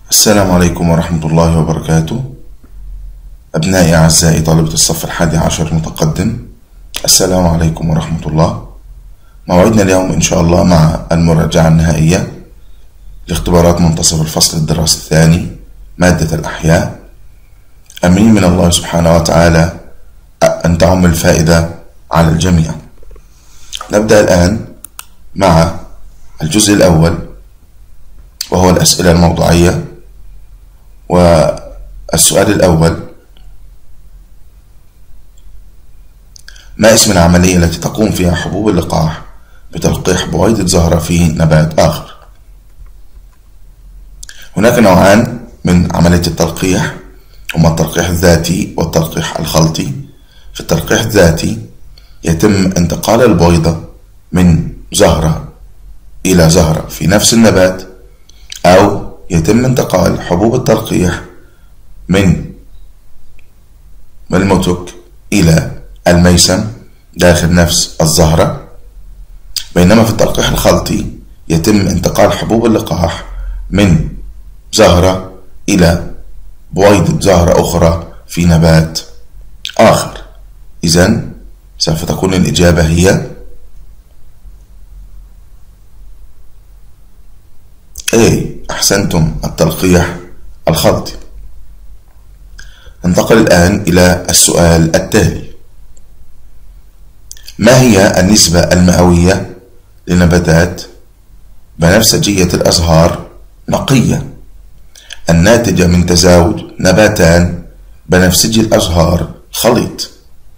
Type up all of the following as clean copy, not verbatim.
السلام عليكم ورحمة الله وبركاته. أبنائي أعزائي طلبة الصف 11 متقدم، السلام عليكم ورحمة الله. موعدنا اليوم إن شاء الله مع المراجعة النهائية لاختبارات منتصف الفصل الدراسي الثاني مادة الأحياء. أمين من الله سبحانه وتعالى أن تعم الفائدة على الجميع. نبدأ الآن مع الجزء الأول وهو الأسئلة الموضوعية. والسؤال الأول: ما اسم العملية التي تقوم فيها حبوب اللقاح بتلقيح بويضة زهرة في نبات آخر؟ هناك نوعان من عملية التلقيح، هما التلقيح الذاتي والتلقيح الخلطي. في التلقيح الذاتي يتم انتقال البويضة من زهرة إلى زهرة في نفس النبات، أو يتم انتقال حبوب التلقيح من المتك إلى الميسم داخل نفس الزهرة. بينما في التلقيح الخلطي يتم انتقال حبوب اللقاح من زهرة إلى بويضة زهرة أخرى في نبات آخر. إذن سوف تكون الإجابة هي أحسنتم، التلقيح الخلطي. ننتقل الآن إلى السؤال التالي: ما هي النسبة المئوية لنباتات بنفسجية الأزهار نقية الناتجة من تزاوج نباتان بنفسجي الأزهار خليط؟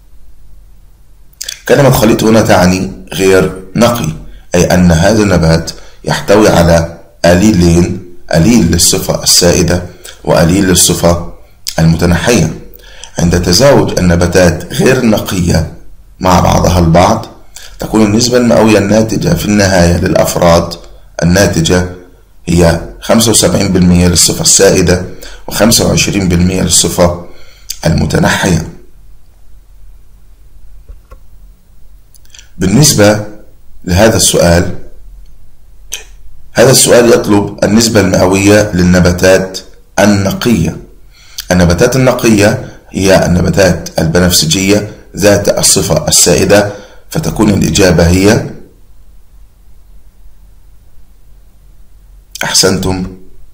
كلمة خليط هنا تعني غير نقي، أي أن هذا النبات يحتوي على أليلين، أليل للصفة السائدة وأليل للصفة المتنحية. عند تزاوج النباتات غير النقية مع بعضها البعض تكون النسبة المئوية الناتجة في النهاية للأفراد الناتجة هي 75% للصفة السائدة و25% للصفة المتنحية. بالنسبة لهذا السؤال، هذا السؤال يطلب النسبة المئوية للنباتات النقية. النباتات النقية هي النباتات البنفسجية ذات الصفة السائدة، فتكون الإجابة هي أحسنتم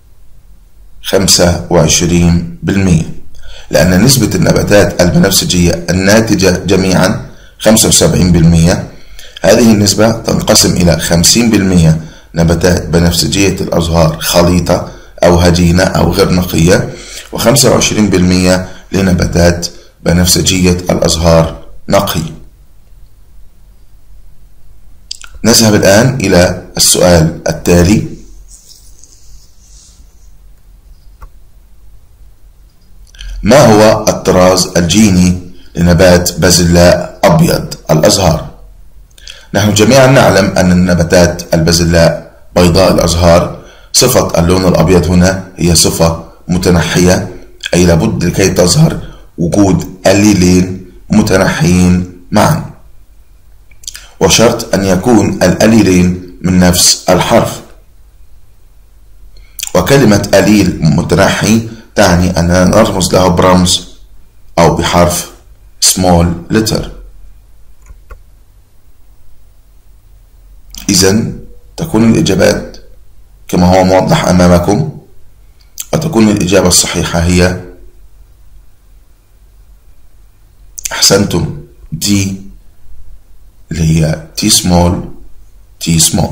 25%، لأن نسبة النباتات البنفسجية الناتجة جميعا 75%. هذه النسبة تنقسم إلى 50% نباتات بنفسجية الأزهار خليطة أو هجينة أو غير نقية، و25% لنباتات بنفسجية الأزهار نقي. نذهب الآن إلى السؤال التالي: ما هو الطراز الجيني لنبات بازلاء أبيض الأزهار؟ نحن جميعا نعلم أن النباتات البازلاء بيضاء الأزهار صفة اللون الأبيض هنا هي صفة متنحية، أي لابد لكي تظهر وجود أليلين متنحيين معا، وشرط أن يكون الأليلين من نفس الحرف. وكلمة أليل متنحي تعني أننا نرمز له برمز أو بحرف small letter. إذن تكون الإجابات كما هو موضح أمامكم، وتكون الإجابة الصحيحة هي أحسنتم دي، اللي هي T small.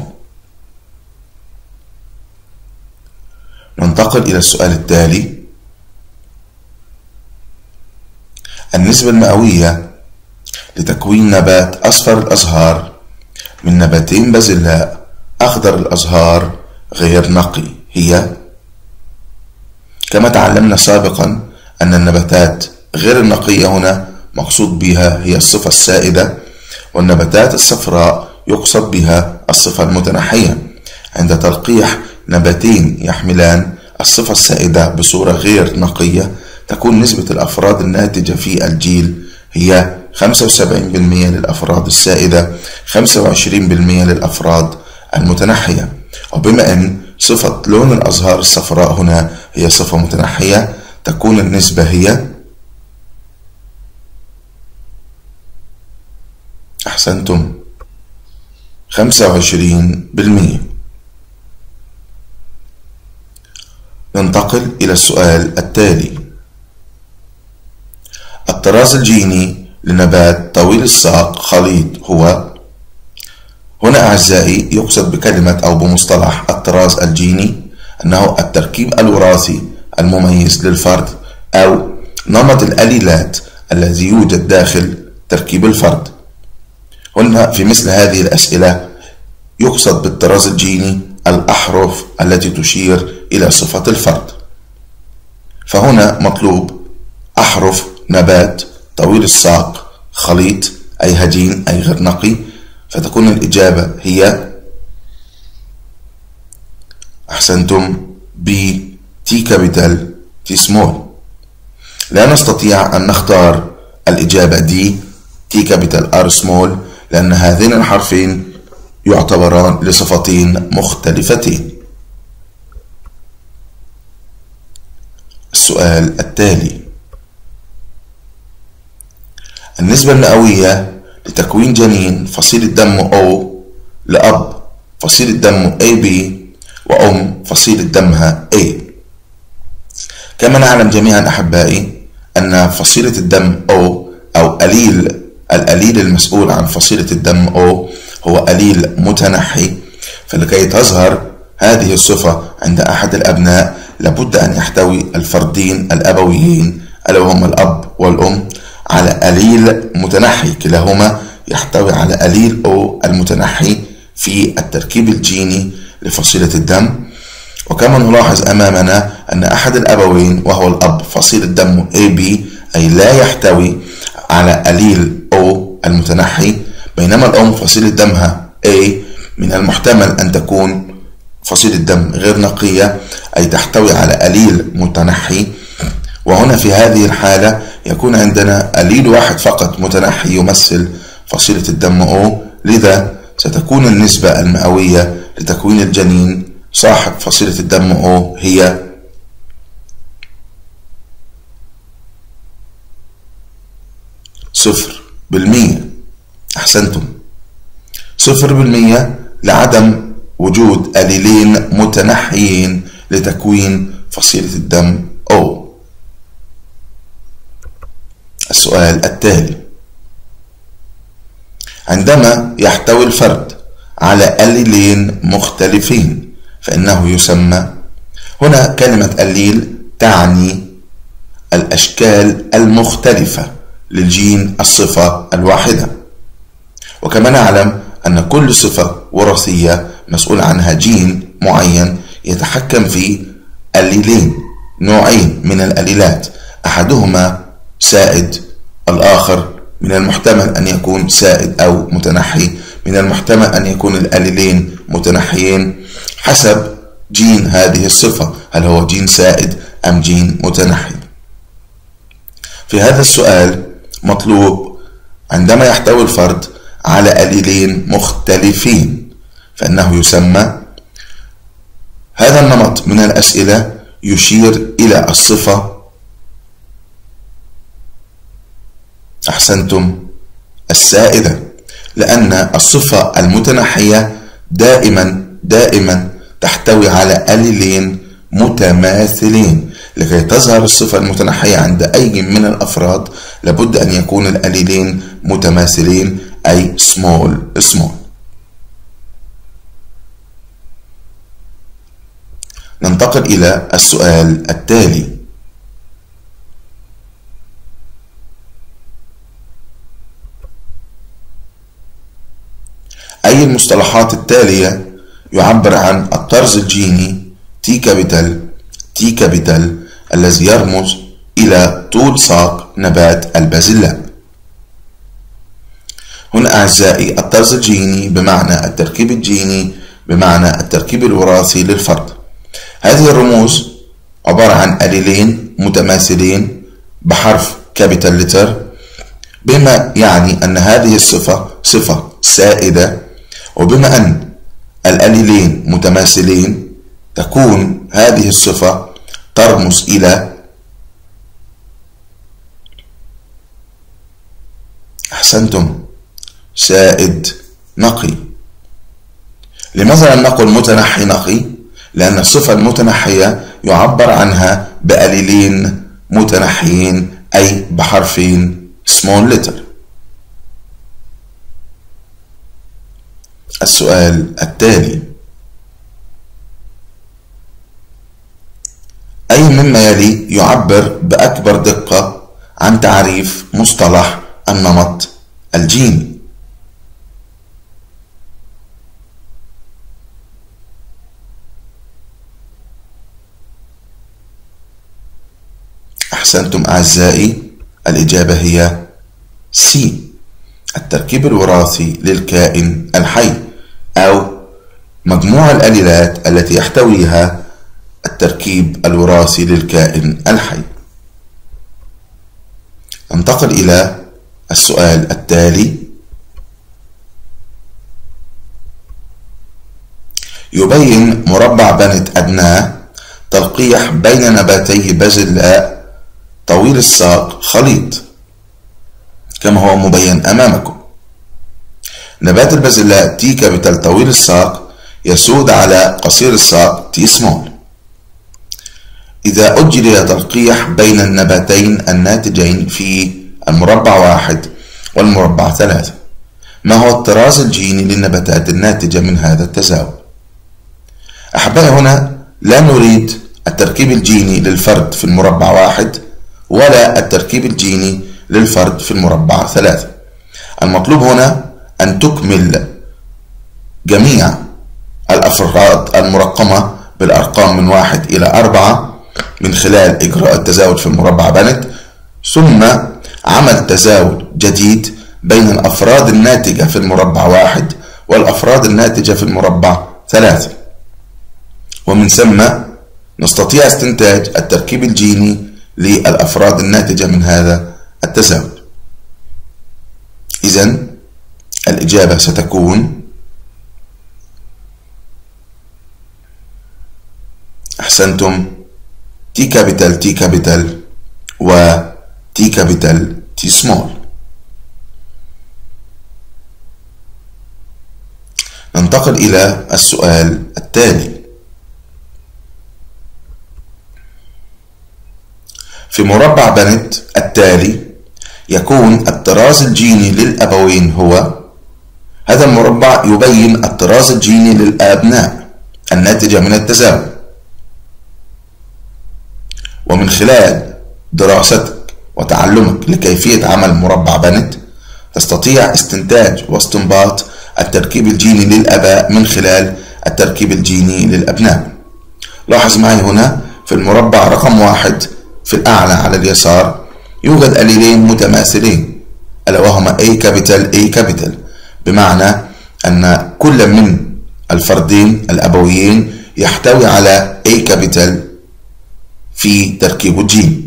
ننتقل إلى السؤال التالي: النسبة المئوية لتكوين نبات أصفر الأزهار من نباتين بازلاء أخضر الأزهار غير نقي هي؟ كما تعلمنا سابقا أن النباتات غير النقية هنا مقصود بها هي الصفة السائدة، والنباتات الصفراء يقصد بها الصفة المتنحية. عند تلقيح نباتين يحملان الصفة السائدة بصورة غير نقية تكون نسبة الأفراد الناتجة في الجيل هي 75% للأفراد السائدة، 25% للأفراد المتنحية. وبما أن صفة لون الأزهار الصفراء هنا هي صفة متنحية، تكون النسبة هي، أحسنتم، 25%. ننتقل إلى السؤال التالي. الطراز الجيني لنبات طويل الساق خليط هو. هنا أعزائي يقصد بكلمة أو بمصطلح الطراز الجيني أنه التركيب الوراثي المميز للفرد أو نمط الأليلات الذي يوجد داخل تركيب الفرد. هنا في مثل هذه الأسئلة يقصد بالطراز الجيني الأحرف التي تشير إلى صفة الفرد. فهنا مطلوب أحرف نبات طويل الساق خليط أي هجين أي غير نقي، فتكون الإجابة هي، أحسنتم، B T كابيتال T سمول. لا نستطيع أن نختار الإجابة D T كابيتال R سمول لأن هذين الحرفين يعتبران لصفتين مختلفتين. السؤال التالي. النسبة المئوية لتكوين جنين فصيلة دم O لأب فصيلة دم AB وأم فصيلة دمها A. كما نعلم جميعا أحبائي أن فصيلة الدم O أو الأليل المسؤول عن فصيلة الدم O هو أليل متنحي، فلكي تظهر هذه الصفة عند أحد الأبناء لابد أن يحتوي الفردين الأبويين ألا وهما الأب والأم على أليل متنحي، كلاهما يحتوي على أليل O المتنحي في التركيب الجيني لفصيلة الدم. وكما نلاحظ أمامنا أن أحد الأبوين وهو الأب فصيلة دمه AB أي لا يحتوي على أليل O المتنحي، بينما الأم فصيلة دمها A من المحتمل أن تكون فصيلة دم غير نقية أي تحتوي على أليل متنحي. وهنا في هذه الحالة يكون عندنا أليل واحد فقط متنحي يمثل فصيلة الدم O، لذا ستكون النسبة المئوية لتكوين الجنين صاحب فصيلة الدم O هي 0%. أحسنتم، 0% لعدم وجود أليلين متنحيين لتكوين فصيلة الدم O. السؤال التالي. عندما يحتوي الفرد على أليلين مختلفين فإنه يسمى. هنا كلمة أليل تعني الأشكال المختلفة للجين الصفة الواحدة، وكما نعلم أن كل صفة وراثية مسؤول عنها جين معين يتحكم في أليلين، نوعين من الأليلات، أحدهما سائد، الآخر من المحتمل أن يكون سائد أو متنحي، من المحتمل أن يكون الأليلين متنحيين حسب جين هذه الصفة، هل هو جين سائد أم جين متنحي. في هذا السؤال مطلوب عندما يحتوي الفرد على أليلين مختلفين فإنه يسمى. هذا النمط من الأسئلة يشير إلى الصفة، أحسنتم، السائدة، لأن الصفة المتنحية دائما تحتوي على أليلين متماثلين. لكي تظهر الصفة المتنحية عند أي من الأفراد لابد أن يكون الأليلين متماثلين أي small. ننتقل إلى السؤال التالي. أي المصطلحات التالية يعبر عن الطرز الجيني T كابيتال الذي يرمز إلى طول ساق نبات البازلاء؟ هنا أعزائي الطرز الجيني بمعنى التركيب الجيني بمعنى التركيب الوراثي للفرد. هذه الرموز عبارة عن أليلين متماثلين بحرف كابيتال لتر، بما يعني أن هذه الصفة صفة سائدة، وبما أن الأليلين متماثلين تكون هذه الصفة ترمز إلى أحسنتم سائد نقي. لماذا لم نقل متنحي نقي؟ لأن الصفة المتنحية يعبر عنها بقليلين متنحيين، أي بحرفين small letter. السؤال التالي: أي مما يلي يعبر بأكبر دقة عن تعريف مصطلح النمط الجيني؟ أحسنتم أعزائي، الإجابة هي C، التركيب الوراثي للكائن الحي، أو مجموع الآليلات التي يحتويها التركيب الوراثي للكائن الحي. ننتقل إلى السؤال التالي: يبين مربع بنت أبناء تلقيح بين نباتي بازلاء طويل الساق خليط كما هو مبين أمامكم. نبات البازلاء تي كابيتال طويل الساق يسود على قصير الساق تي سمول. إذا أجري تلقيح بين النباتين الناتجين في المربع 1 والمربع 3، ما هو الطراز الجيني للنباتات الناتجة من هذا التزاوج؟ أحبائي، هنا لا نريد التركيب الجيني للفرد في المربع 1 ولا التركيب الجيني للفرد في المربع 3. المطلوب هنا أن تكمل جميع الأفراد المرقمة بالأرقام من 1 إلى 4 من خلال إجراء التزاوج في المربع بنت، ثم عمل تزاوج جديد بين الأفراد الناتجة في المربع 1 والأفراد الناتجة في المربع 3، ومن ثم نستطيع استنتاج التركيب الجيني للأفراد الناتجة من هذا التزاوج. إذن الإجابة ستكون أحسنتم تي كابيتال تي كابيتال و تي كابيتال تي سمول. ننتقل إلى السؤال التالي: في مربع بنت التالي يكون الطراز الجيني للأبوين هو، هذا المربع يبين الطراز الجيني للأبناء الناتجة من التزاوج، ومن خلال دراستك وتعلمك لكيفية عمل مربع بنت تستطيع استنتاج واستنباط التركيب الجيني للآباء من خلال التركيب الجيني للأبناء. لاحظ معي هنا في المربع رقم 1 في الأعلى على اليسار يوجد قليلين متماثلين، ألا وهما A كابيتال A كابيتال، بمعنى أن كل من الفردين الأبويين يحتوي على A كابيتال في تركيب الجين.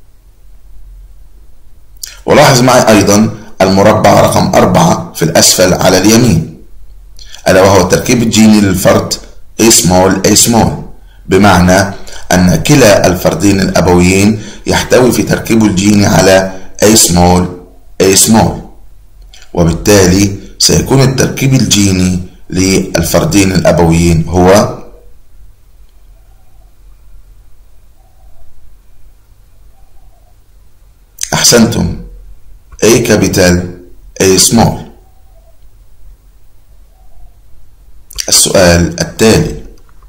ولاحظ معي أيضا المربع رقم 4 في الأسفل على اليمين، ألا وهو التركيب الجيني للفرد A small A small، بمعنى أن كلا الفردين الأبويين يحتوي في تركيبه الجيني على A small A small، وبالتالي سيكون التركيب الجيني للفردين الأبويين هو أحسنتم A كابيتال A small. السؤال التالي: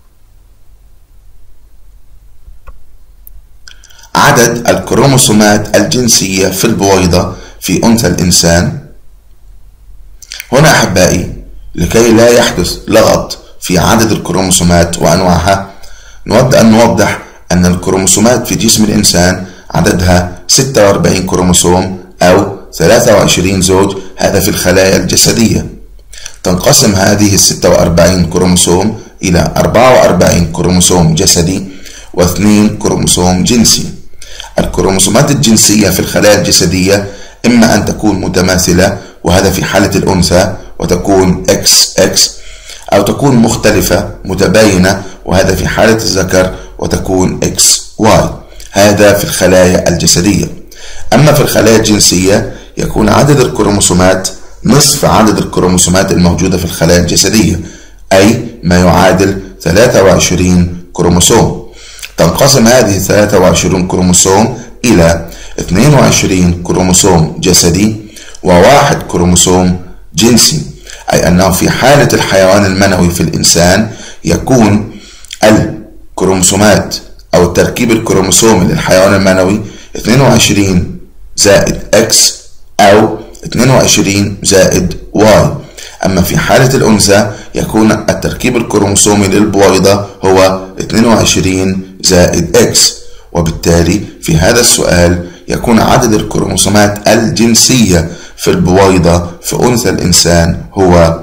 عدد الكروموسومات الجنسية في البويضة في أنثى الإنسان. هنا أحبائي لكي لا يحدث لغط في عدد الكروموسومات وأنواعها، نود أن نوضح أن الكروموسومات في جسم الإنسان عددها 46 كروموسوم أو 23 زوج، هذا في الخلايا الجسدية. تنقسم هذه 46 كروموسوم إلى 44 كروموسوم جسدي و2 كروموسوم جنسي. الكروموسومات الجنسية في الخلايا الجسدية إما أن تكون متماثلة، وهذا في حالة الأنثى وتكون XX، أو تكون مختلفة متباينة، وهذا في حالة الذكر، وتكون XY. هذا في الخلايا الجسدية. أما في الخلايا الجنسية يكون عدد الكروموسومات نصف عدد الكروموسومات الموجودة في الخلايا الجسدية، أي ما يعادل 23 كروموسوم. تنقسم هذه 23 كروموسوم إلى 22 كروموسوم جسدي و1 كروموسوم جنسي، أي أنه في حالة الحيوان المنوي في الإنسان يكون الكروموسومات أو التركيب الكروموسومي للحيوان المنوي 22 زائد X أو 22 زائد Y. أما في حالة الأنثى يكون التركيب الكروموسومي للبويضة هو 22 زائد X، وبالتالي في هذا السؤال يكون عدد الكروموسومات الجنسية في البويضة في أنثى الإنسان هو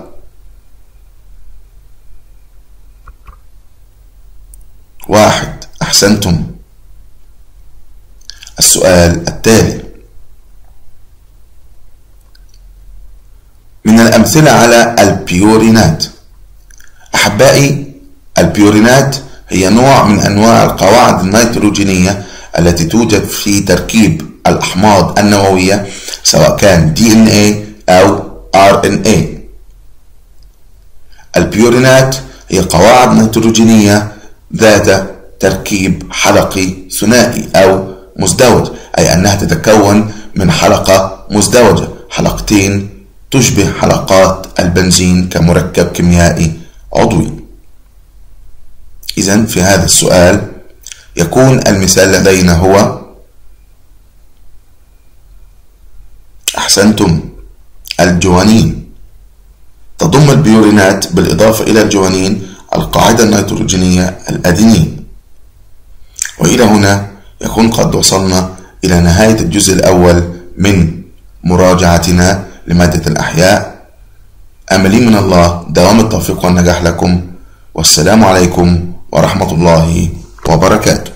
1. أحسنتم. السؤال التالي: من الأمثلة على البيورينات. أحبائي، البيورينات هي نوع من أنواع القواعد النيتروجينية التي توجد في تركيب الأحماض النووية سواء كان DNA أو RNA. البيورينات هي قواعد نيتروجينية ذات تركيب حلقي ثنائي أو مزدوج، أي أنها تتكون من حلقة مزدوجة، حلقتين تشبه حلقات البنزين كمركب كيميائي عضوي. إذن في هذا السؤال يكون المثال لدينا هو أحسنتم الجوانين. تضم البيورينات بالإضافة إلى الجوانين القاعدة النيتروجينية الأدينين. وإلى هنا يكون قد وصلنا إلى نهاية الجزء الأول من مراجعتنا لمادة الأحياء. أملي من الله دوام التوفيق والنجاح لكم، والسلام عليكم ورحمة الله وبركاته.